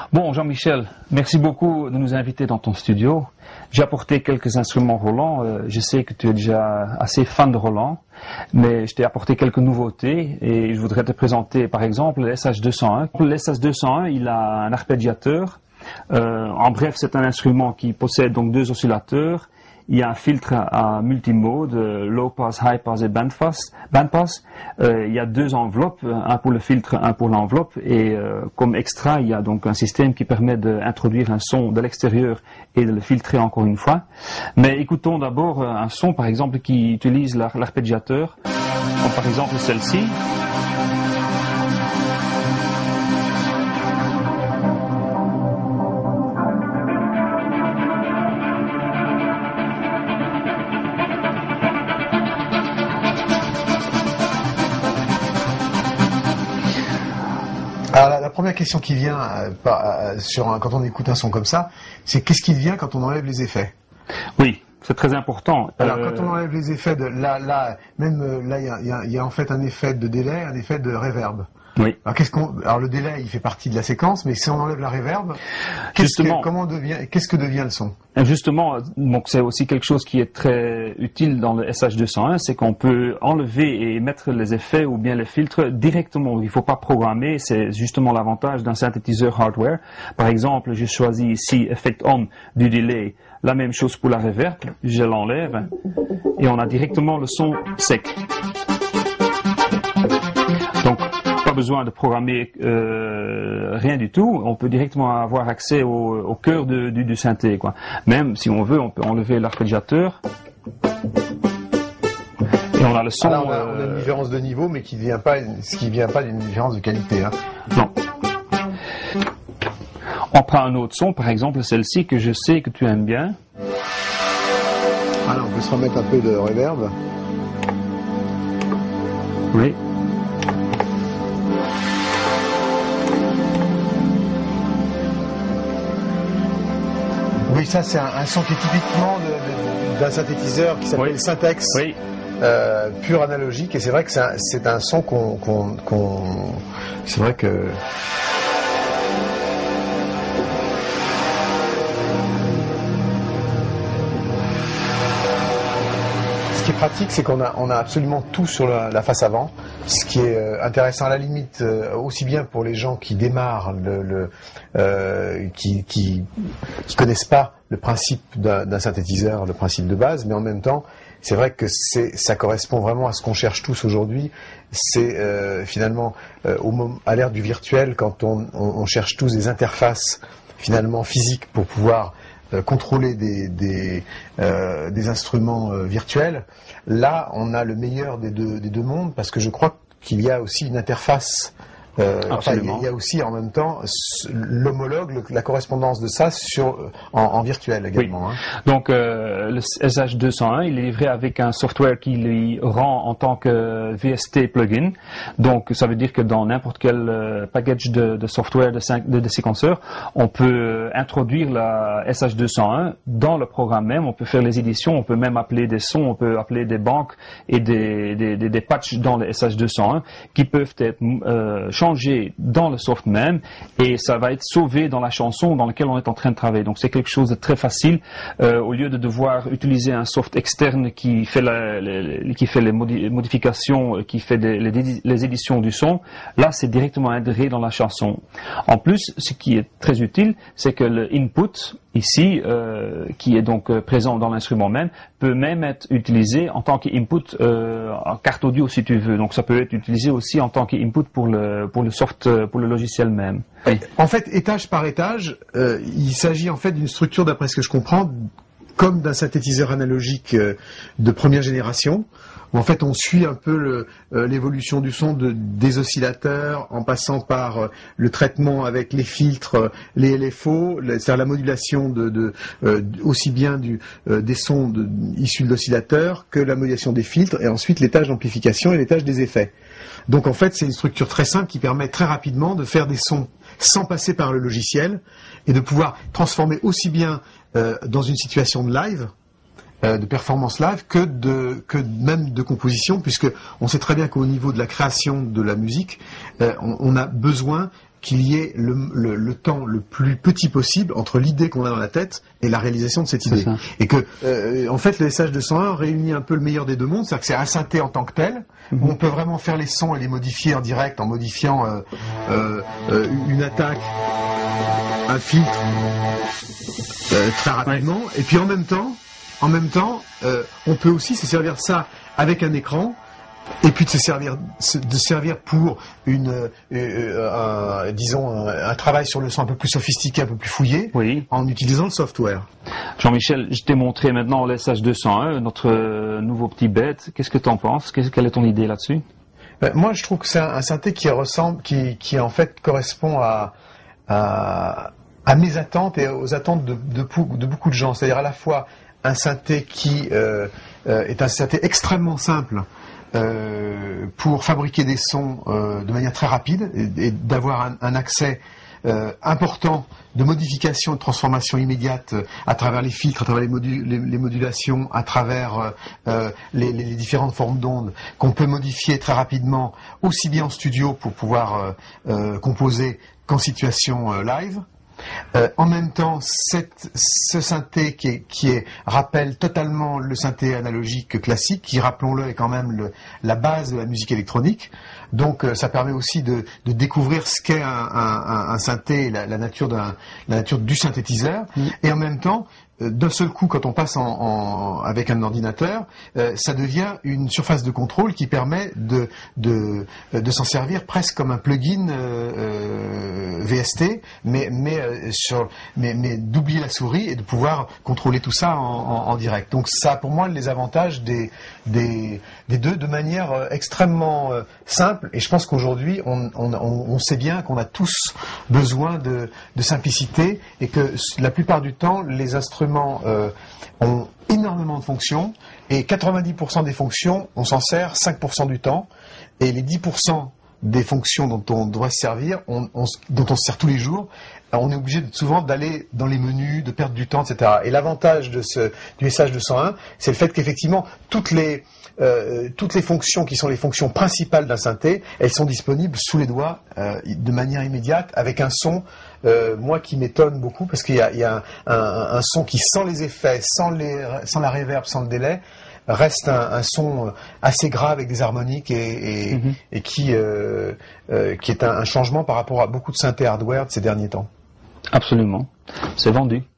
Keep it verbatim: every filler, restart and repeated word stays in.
Bon, Jean-Michel, merci beaucoup de nous inviter dans ton studio. J'ai apporté quelques instruments Roland. Euh, je sais que tu es déjà assez fan de Roland, mais je t'ai apporté quelques nouveautés et je voudrais te présenter par exemple le S H deux cent un. Le S H deux cent un, il a un arpégiateur. Euh, en bref, c'est un instrument qui possède donc deux oscillateurs. Il y a un filtre à multimode, euh, low pass, high pass et band pass. Band pass. Euh, il y a deux enveloppes, un pour le filtre, un pour l'enveloppe. Et euh, comme extra, il y a donc un système qui permet d'introduire un son de l'extérieur et de le filtrer encore une fois. Mais écoutons d'abord un son, par exemple, qui utilise l'arpégiateur, comme par exemple celle-ci. Alors la, la première question qui vient euh, par, euh, sur un, quand on écoute un son comme ça, c'est qu'est-ce qui devient quand on enlève les effets? Oui, c'est très important. Alors euh... quand on enlève les effets, de, là, là, même euh, là, il y a, y, a, y a en fait un effet de délai, un effet de reverb. Oui. Alors qu'est-ce qu'on, alors le délai, il fait partie de la séquence, mais si on enlève la reverb, qu'est-ce que, comment devient, qu'est-ce que devient le son? Justement, donc c'est aussi quelque chose qui est très utile dans le S H deux cent un, c'est qu'on peut enlever et mettre les effets ou bien les filtres directement. Il ne faut pas programmer, c'est justement l'avantage d'un synthétiseur hardware. Par exemple, j'ai choisi ici Effect On du delay. La même chose pour la reverb, je l'enlève et on a directement le son sec. Donc, pas besoin de programmer euh, rien du tout, on peut directement avoir accès au, au cœur de, du, du synthé, quoi. Même si on veut, on peut enlever l'arpégiateur et on a le son. Alors on, a, on a une différence de niveau, mais qui vient pas, ce qui vient pas d'une différence de qualité. Hein. Non. On prend un autre son, par exemple celle-ci que je sais que tu aimes bien. Alors on peut se remettre un peu de reverb. Oui. Oui, ça c'est un, un son qui est typiquement d'un synthétiseur qui s'appelle oui. Syntex, oui. euh, pur analogique, et c'est vrai que c'est un, un son qu'on, qu'on, qu'on... c'est vrai que... Ce qui est pratique, c'est qu'on a, on a absolument tout sur la, la face avant, ce qui est euh, intéressant à la limite, euh, aussi bien pour les gens qui démarrent, le, le, euh, qui, qui, qui connaissent pas le principe d'un synthétiseur, le principe de base, mais en même temps, c'est vrai que c'est, ça correspond vraiment à ce qu'on cherche tous aujourd'hui. C'est euh, finalement euh, au moment, à l'ère du virtuel, quand on, on, on cherche tous des interfaces finalement physiques pour pouvoir Euh, contrôler des, des, euh, des instruments euh, virtuels. Là, on a le meilleur des deux, des deux mondes, parce que je crois qu'il y a aussi une interface. Euh, enfin, il, y a, il y a aussi en même temps l'homologue, la correspondance de ça sur, en, en virtuel également. Oui. Hein. Donc euh, le S H deux cent un, il est livré avec un software qui lui rend en tant que V S T plugin. Donc ça veut dire que dans n'importe quel euh, package de, de software de, de, de séquenceur, on peut introduire la S H deux cent un dans le programme même. On peut faire les éditions, on peut même appeler des sons, on peut appeler des banques et des, des, des, des patchs dans le S H deux cent un qui peuvent être euh, changé dans le soft même et ça va être sauvé dans la chanson dans laquelle on est en train de travailler. Donc c'est quelque chose de très facile euh, au lieu de devoir utiliser un soft externe qui fait, la, les, qui fait les modi modifications, qui fait des, les, les éditions du son. Là c'est directement intégré dans la chanson. En plus, ce qui est très utile, c'est que le input ici, euh, qui est donc euh, présent dans l'instrument même, peut même être utilisé en tant qu'input euh, en carte audio si tu veux. Donc ça peut être utilisé aussi en tant qu'input pour le pour le soft, pour le logiciel même. Oui. En fait, étage par étage, euh, il s'agit en fait d'une structure, d'après ce que je comprends, comme d'un synthétiseur analogique euh, de première génération. En fait, on suit un peu l'évolution euh, du son de, des oscillateurs en passant par euh, le traitement avec les filtres, euh, les L F O, c'est-à-dire la modulation de, de, euh, aussi bien du, euh, des sons de, issus de l'oscillateur que la modulation des filtres, et ensuite l'étage d'amplification et l'étage des effets. Donc en fait, c'est une structure très simple qui permet très rapidement de faire des sons sans passer par le logiciel et de pouvoir transformer aussi bien euh, dans une situation de live, Euh, de performance live que de que même de composition, puisque on sait très bien qu'au niveau de la création de la musique, euh, on, on a besoin qu'il y ait le, le, le temps le plus petit possible entre l'idée qu'on a dans la tête et la réalisation de cette idée. Et que, euh, en fait, le S H deux cent un réunit un peu le meilleur des deux mondes, c'est-à-dire que c'est un synthé en tant que tel, mm-hmm. où on peut vraiment faire les sons et les modifier en direct, en modifiant euh, euh, euh, une attaque, un filtre, euh, très rapidement. Ouais. Et puis en même temps, en même temps, euh, on peut aussi se servir de ça avec un écran. Et puis de se servir, de servir pour une, euh, euh, un, disons, un, un travail sur le son un peu plus sophistiqué, un peu plus fouillé, oui. en utilisant le software. Jean-Michel, je t'ai montré maintenant le S H deux cent un, notre euh, nouveau petit bête. Qu'est-ce que tu en penses? Quelle est ton idée là-dessus? Ben, moi, je trouve que c'est un, un synthé qui ressemble, qui, qui en fait correspond à, à, à mes attentes et aux attentes de, de, de beaucoup de gens. C'est-à-dire à la fois un synthé qui euh, euh, est un synthé extrêmement simple. Euh, pour fabriquer des sons euh, de manière très rapide et, et d'avoir un, un accès euh, important de modification et de transformation immédiate euh, à travers les filtres, à travers les, modu les, les modulations, à travers euh, les, les différentes formes d'ondes qu'on peut modifier très rapidement, aussi bien en studio pour pouvoir euh, euh, composer qu'en situation euh, live. Euh, en même temps, cette, ce synthé qui, est, qui est, rappelle totalement le synthé analogique classique, qui, rappelons-le, est quand même le, la base de la musique électronique. Donc, euh, ça permet aussi de, de découvrir ce qu'est un, un, un synthé, la, la, nature d'un, la nature du synthétiseur. Mmh. Et en même temps, d'un seul coup, quand on passe en, en, avec un ordinateur, euh, ça devient une surface de contrôle qui permet de, de, de s'en servir presque comme un plugin euh, euh, V S T, mais, mais, euh, sur, mais, mais d'oublier la souris et de pouvoir contrôler tout ça en, en, en direct. Donc ça a pour moi les avantages des, des, des deux de manière euh, extrêmement euh, simple. Et je pense qu'aujourd'hui, on, on, on sait bien qu'on a tous besoin de, de simplicité et que la plupart du temps, les instruments Euh, ont énormément de fonctions et quatre-vingt-dix pour cent des fonctions, on s'en sert cinq pour cent du temps et les dix pour cent des fonctions dont on doit se servir, on, on, dont on se sert tous les jours, on est obligé de, souvent d'aller dans les menus, de perdre du temps, et cetera. Et l'avantage de ce, du S H deux cent un, c'est le fait qu'effectivement, toutes les, euh, toutes les fonctions qui sont les fonctions principales d'un synthé, elles sont disponibles sous les doigts euh, de manière immédiate, avec un son, euh, moi qui m'étonne beaucoup, parce qu'il y a, il y a un, un, un son qui, sans les effets, sans, les, sans la reverb, sans le délai, reste un, un son assez grave avec des harmoniques et, et, mm-hmm. et qui, euh, euh, qui est un, un changement par rapport à beaucoup de synthés hardware de ces derniers temps. Absolument. C'est vendu.